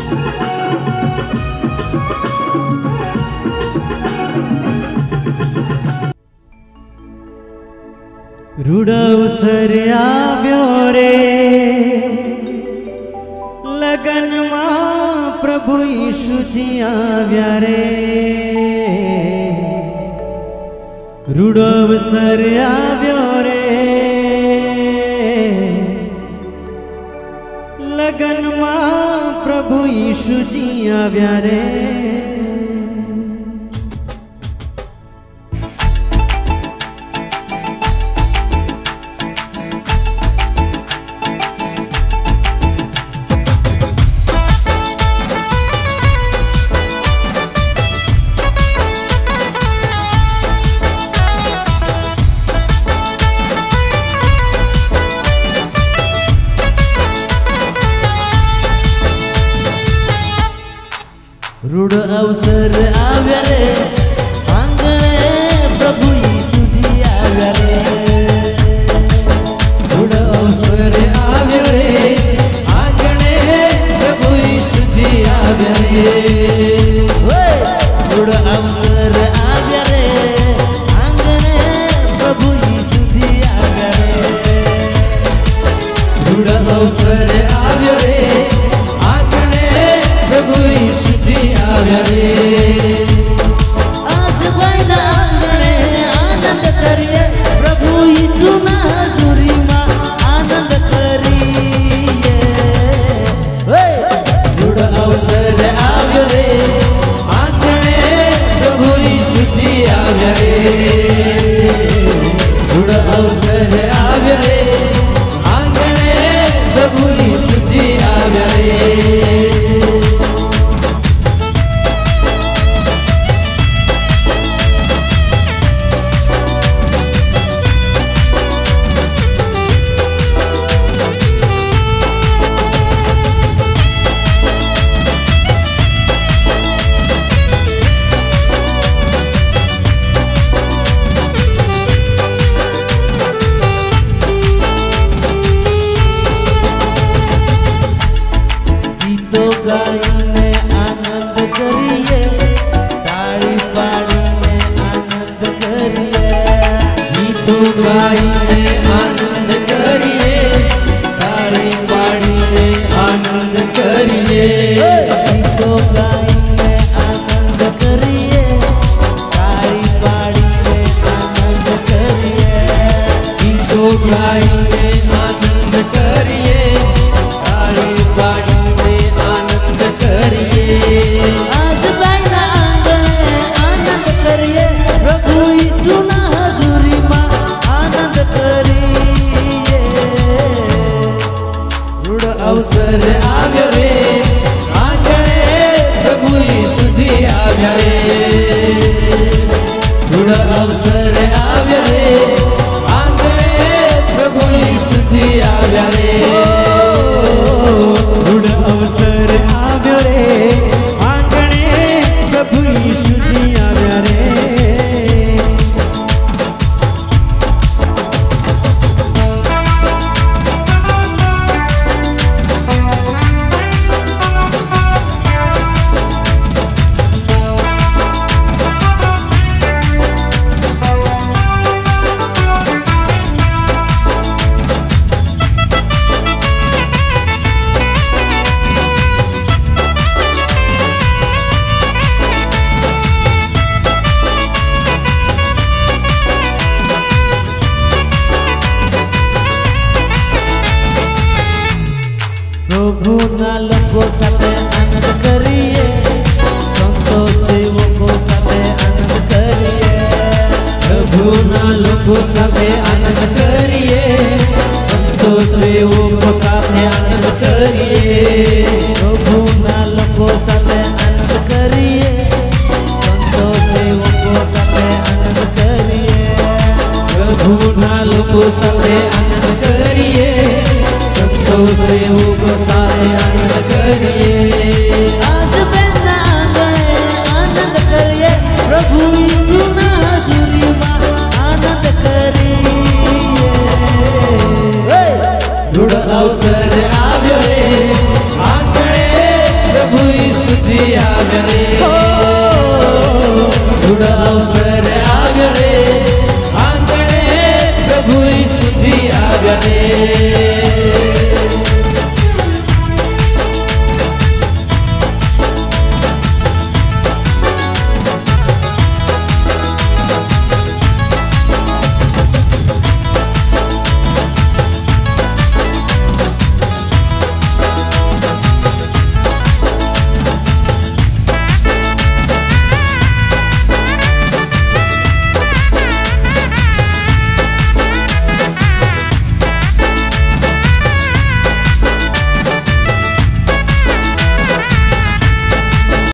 रूडअवसर आव्यो रे लगन मां प्रभु यीशु जी आव्या रे। रूडअवसर आव्यो रे लगन मां प्रभु यीशु जी आव्या रे। रूड अवसर आव्या रे आंगणे प्रभु यीशु जी आव्या रे। रूड अवसर आव्या रे आंगणे प्रभु यीशु जी आव्या रे। रूड अवसर आव्या रे आंगणे प्रभु यीशु जी आव्या रे। रूड अवसर आव्या रे आंगणे प्रभु यीशु आव्या रे। आज बना आंगणे आनंद करिए प्रभु यीशु ना हजूरी मां आनंद करिए। रूड अवसर आव्या रे आंगणे प्रभु यीशु जी आव्या रे। रूड अवसर आव्या रे आंगणे प्रभु यीशु जी आव्या रे। गाइने आनंद करिए ताड़ी पाड़ीने आनंद करिए। गीतो गाइने आनंद करिए ताड़ी पाड़ीने आनंद करिए। गीतो गाइने आनंद करिए ताड़ी पाड़ीने आनंद करिए। गीतो गाइने आनंद करिए ताड़ी पाड़ी आज बना आंगणे आनंद करिए प्रभु यीशु ना हजूरी मां आनंद करिए। रूड अवसर आव्या रे आंगणे प्रभु यीशु जी आव्या रे। रूड अवसर आव्या रे आंगणे प्रभु यीशु जी आव्या रे। रूड अवसर आव्या रे आंगणे प्रभु यीशु जी आव्या रे। प्रभु ना लोगों साथे आनंद करिए संतो सेवकों साथे आनंद करिए। प्रभु ना लोगों साथे आनंद करिए संतो सेवकों साथे आनंद करिए।